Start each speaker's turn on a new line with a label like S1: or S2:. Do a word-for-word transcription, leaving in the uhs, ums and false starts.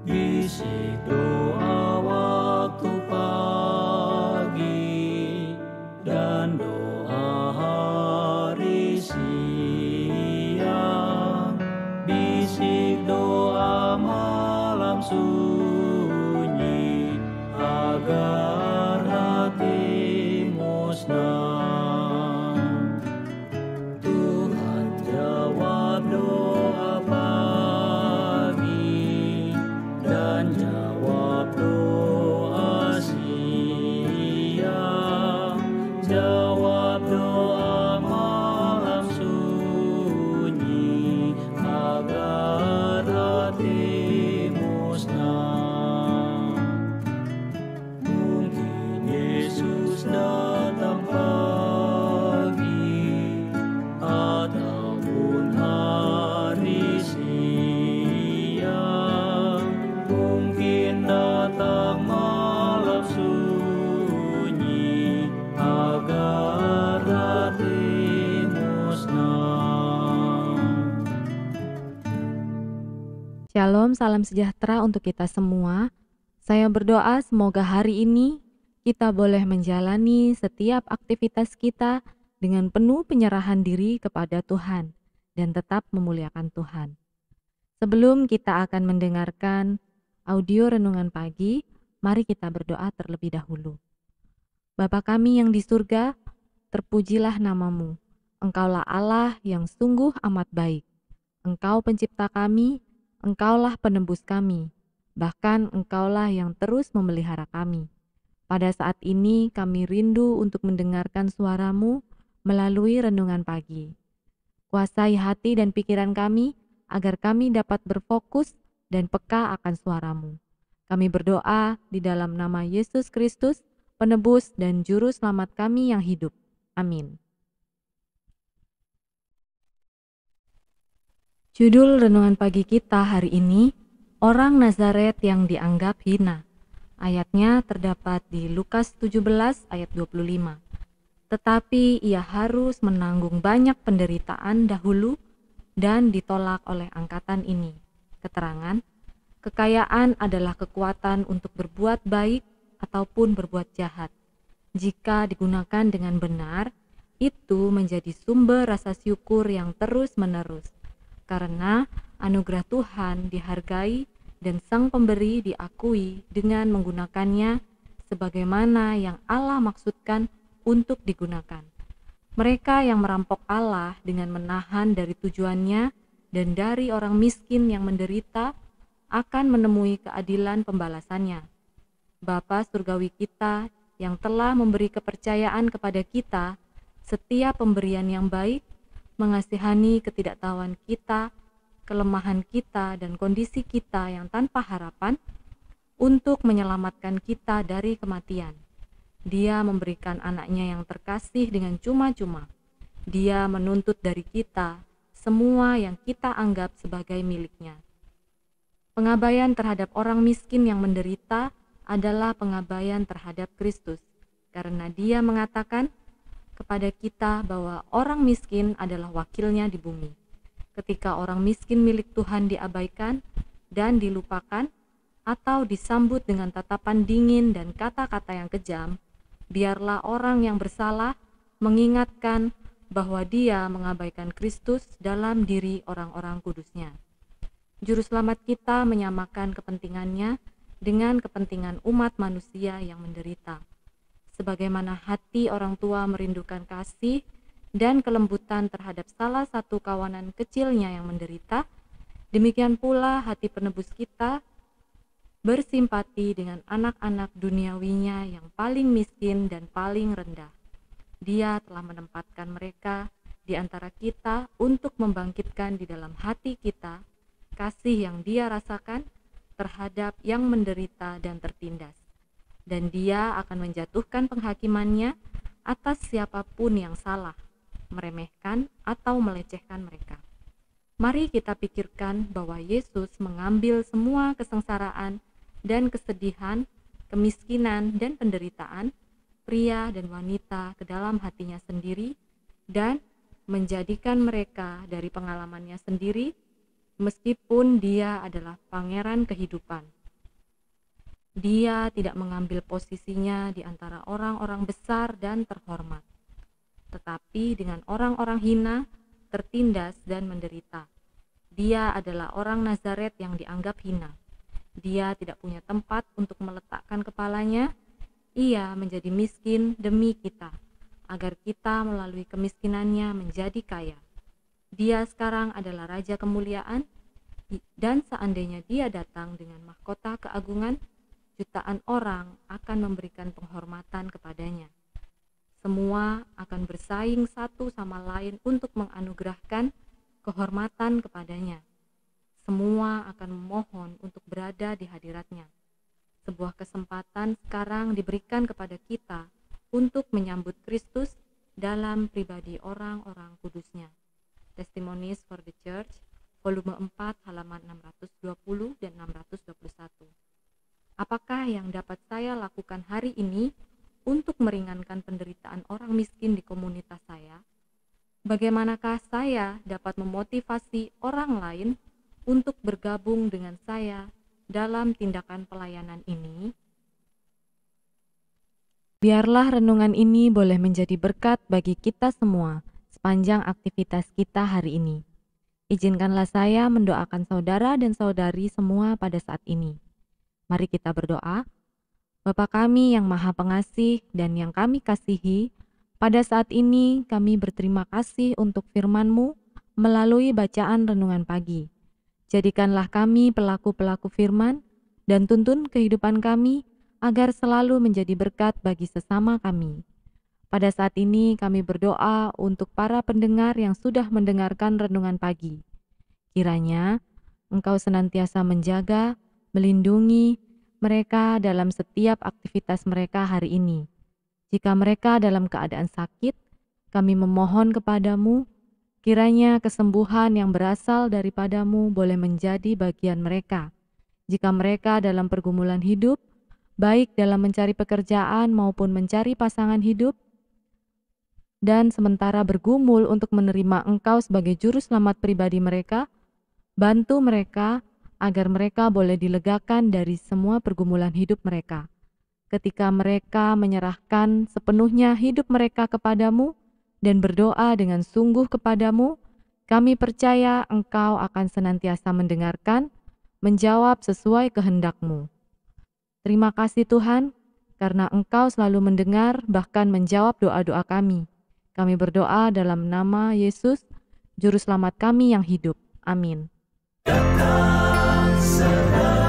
S1: Bisik doa waktu pagi dan doa hari siang, bisik doa malam sunyi agar hatimu senang. Tuhan jawab doa pagi dan jawab doa siang, jawab doa malam sunyi agar hatimu senang. Mungkin Yesus datang pagi ataupun hari siang, mungkin datang malam sunyi agar hatimu senang.
S2: Shalom, salam sejahtera untuk kita semua. Saya berdoa semoga hari ini kita boleh menjalani setiap aktivitas kita dengan penuh penyerahan diri kepada Tuhan dan tetap memuliakan Tuhan. Sebelum kita akan mendengarkan audio renungan pagi, mari kita berdoa terlebih dahulu. Bapa kami yang di surga, terpujilah namamu. Engkaulah Allah yang sungguh amat baik. Engkau pencipta kami, Engkaulah penembus kami, bahkan Engkaulah yang terus memelihara kami. Pada saat ini kami rindu untuk mendengarkan suara-Mu melalui renungan pagi. Kuasai hati dan pikiran kami agar kami dapat berfokus dan peka akan suara-Mu. Kami berdoa di dalam nama Yesus Kristus, penebus dan juru selamat kami yang hidup. Amin. Judul renungan pagi kita hari ini, Orang Nazaret yang dianggap hina. Ayatnya terdapat di Lukas tujuh belas ayat dua puluh lima. Tetapi ia harus menanggung banyak penderitaan dahulu dan ditolak oleh angkatan ini. Keterangan, kekayaan adalah kekuatan untuk berbuat baik ataupun berbuat jahat. Jika digunakan dengan benar, itu menjadi sumber rasa syukur yang terus-menerus. Karena anugerah Tuhan dihargai dan Sang Pemberi diakui dengan menggunakannya sebagaimana yang Allah maksudkan untuk digunakan. Mereka yang merampok Allah dengan menahan dari tujuannya dan dari orang miskin yang menderita akan menemui keadilan pembalasannya. Bapa surgawi kita yang telah memberi kepercayaan kepada kita setiap pemberian yang baik, mengasihani ketidaktahuan kita, kelemahan kita, dan kondisi kita yang tanpa harapan untuk menyelamatkan kita dari kematian. Dia memberikan anaknya yang terkasih dengan cuma-cuma. Dia menuntut dari kita semua yang kita anggap sebagai miliknya. Pengabaian terhadap orang miskin yang menderita adalah pengabaian terhadap Kristus, karena Dia mengatakan kepada kita bahwa orang miskin adalah wakilnya di bumi. Ketika orang miskin milik Tuhan diabaikan dan dilupakan atau disambut dengan tatapan dingin dan kata-kata yang kejam, biarlah orang yang bersalah mengingatkan bahwa dia mengabaikan Kristus dalam diri orang-orang kudusnya. Juru selamat kita menyamakan kepentingannya dengan kepentingan umat manusia yang menderita. Sebagaimana hati orang tua merindukan kasih dan kelembutan terhadap salah satu kawanan kecilnya yang menderita, demikian pula hati penebus kita bersimpati dengan anak-anak duniawinya yang paling miskin dan paling rendah. Dia telah menempatkan mereka di antara kita untuk membangkitkan di dalam hati kita kasih yang Dia rasakan terhadap yang menderita dan tertindas. Dan Dia akan menjatuhkan penghakimannya atas siapapun yang salah, meremehkan atau melecehkan mereka. Mari kita pikirkan bahwa Yesus mengambil semua kesengsaraan dan kesedihan, kemiskinan dan penderitaan pria dan wanita ke dalam hatinya sendiri dan menjadikan mereka dari pengalamannya sendiri meskipun Dia adalah pangeran kehidupan. Dia tidak mengambil posisinya di antara orang-orang besar dan terhormat, tetapi dengan orang-orang hina, tertindas dan menderita. Dia adalah orang Nazaret yang dianggap hina. Dia tidak punya tempat untuk meletakkan kepalanya. Ia menjadi miskin demi kita, agar kita melalui kemiskinannya menjadi kaya. Dia sekarang adalah Raja kemuliaan, dan seandainya Dia datang dengan mahkota keagungan, jutaan orang akan memberikan penghormatan kepadanya. Semua akan bersaing satu sama lain untuk menganugerahkan kehormatan kepadanya. Semua akan memohon untuk berada di hadiratnya. Sebuah kesempatan sekarang diberikan kepada kita untuk menyambut Kristus dalam pribadi orang-orang kudusnya. Testimonies for the Church, volume empat, halaman enam ratus dua puluh dan enam ratus dua puluh satu. Apakah yang dapat saya lakukan hari ini untuk meringankan penderitaan orang miskin di komunitas saya? Bagaimanakah saya dapat memotivasi orang lain untuk bergabung dengan saya dalam tindakan pelayanan ini? Biarlah renungan ini boleh menjadi berkat bagi kita semua sepanjang aktivitas kita hari ini. Izinkanlah saya mendoakan saudara dan saudari semua pada saat ini. Mari kita berdoa. Bapa kami yang Maha Pengasih dan yang kami kasihi, pada saat ini kami berterima kasih untuk firman-Mu melalui bacaan renungan pagi. Jadikanlah kami pelaku-pelaku firman dan tuntun kehidupan kami agar selalu menjadi berkat bagi sesama kami. Pada saat ini kami berdoa untuk para pendengar yang sudah mendengarkan renungan pagi. Kiranya Engkau senantiasa menjaga, melindungi mereka dalam setiap aktivitas mereka hari ini. Jika mereka dalam keadaan sakit, kami memohon kepadamu, kiranya kesembuhan yang berasal daripadamu boleh menjadi bagian mereka. Jika mereka dalam pergumulan hidup, baik dalam mencari pekerjaan maupun mencari pasangan hidup, dan sementara bergumul untuk menerima Engkau sebagai juru selamat pribadi mereka, bantu mereka agar mereka boleh dilegakan dari semua pergumulan hidup mereka. Ketika mereka menyerahkan sepenuhnya hidup mereka kepadamu dan berdoa dengan sungguh kepadamu, kami percaya Engkau akan senantiasa mendengarkan, menjawab sesuai kehendak-Mu. Terima kasih Tuhan, karena Engkau selalu mendengar bahkan menjawab doa-doa kami. Kami berdoa dalam nama Yesus, Juru Selamat kami yang hidup. Amin.
S1: Datang segera.